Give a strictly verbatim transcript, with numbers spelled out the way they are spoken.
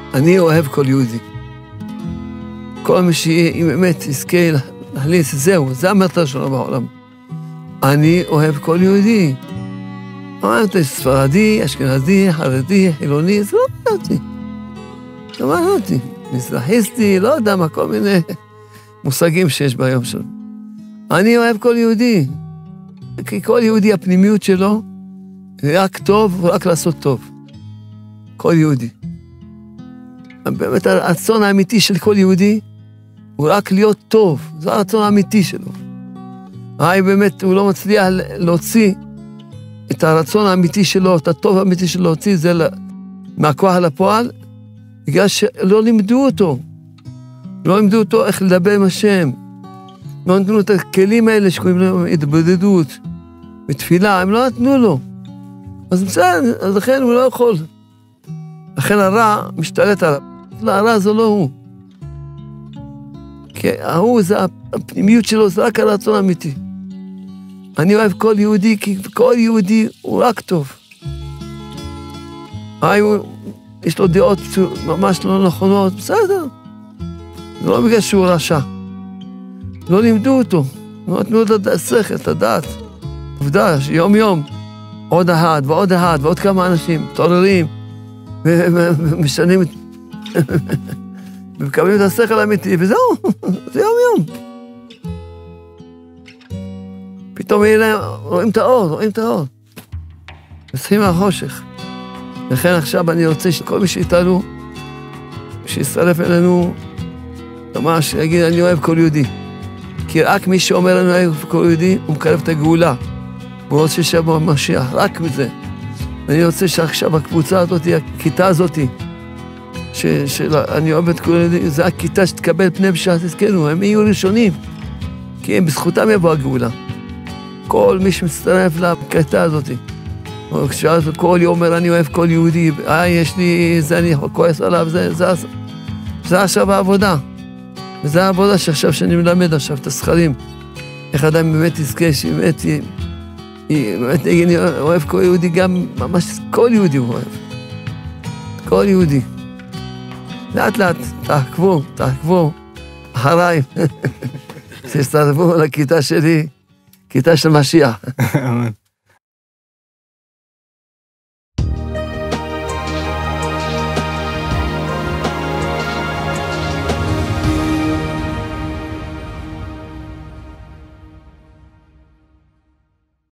אני אוהב כל יהודי. כל מי שבאמת יזכה להכניס, זהו, זה המטרה שלו בעולם. אני אוהב כל יהודי. אמרתי, ספרדי, אשכנזי, חרדי, חילוני, זה לא מעניין אותי. לא מעניין אותי. מזרחיסטי, לא יודע מה, כל מיני מושגים שיש ביום שלו. אני אוהב כל יהודי. כי כל יהודי, הפנימיות שלו, זה רק טוב, רק לעשות טוב. כל יהודי. באמת הרצון האמיתי של כל יהודי, הוא רק להיות טוב. זה הרצון האמיתי שלו. הרי באמת הוא לא מצליח להוציא את הרצון האמיתי שלו, את הטוב האמיתי שלו להוציא, זה מהכוח לפועל, בגלל שלא לימדו אותו. לא לימדו אותו איך לדבר עם השם. לא נתנו את הכלים האלה שקוראים להם התבודדות, בתפילה, הם לא נתנו לו. אז בסדר, אז לכן הוא לא יכול. לכן הרע משתלט עליו. לא, הרע זה לא הוא. כי ההוא, זה הפנימיות שלו, זה רק הרצון האמיתי. אני אוהב כל יהודי, כי כל יהודי הוא רק טוב. היי, יש לו דעות ממש לא נכונות, בסדר. זה לא בגלל שהוא רשע. לא לימדו אותו, לא נתנו את השכל, את הדעת. עובדה, שיום יום, עוד אחד ועוד אחד ועוד כמה אנשים מתעוררים, ומשנים, ומקבלים את השכל האמיתי, וזהו, זה יום יום. פתאום רואים את האור, רואים את האור. מסכים מהחושך. לכן עכשיו אני רוצה שכל מי שאיתנו, שיצטרף אלינו, ממש יגיד, אני אוהב כל יהודי. כי רק מי שאומר לנו אוהב כל יהודי, הוא מקרב את הגאולה. הוא רוצה שיבוא משיח, רק מזה. אני רוצה שעכשיו הקבוצה הזאת, הכיתה הזאת, שאני אוהב את כל יהודי, זה הכיתה שתקבל פני בשעת עסקנו, הם יהיו ראשונים. כי הם בזכותם יבוא הגאולה. כל מי שמצטרף לכיתה הזאת, כשאז כל יום אומר, אני אוהב כל יהודי, אה, יש לי, זה אני כועס עליו, זה, זה, זה, זה עכשיו העבודה. וזה העבודה שעכשיו שאני מלמד עכשיו את הסכרים. איך אדם באמת יזכה, שבאמת, באמת, אני אוהב כל יהודי, גם ממש כל יהודי הוא אוהב. כל יהודי. לאט לאט, תעקבו, תעקבו, אחריי. תסתרבו לכיתה שלי, כיתה של משיח.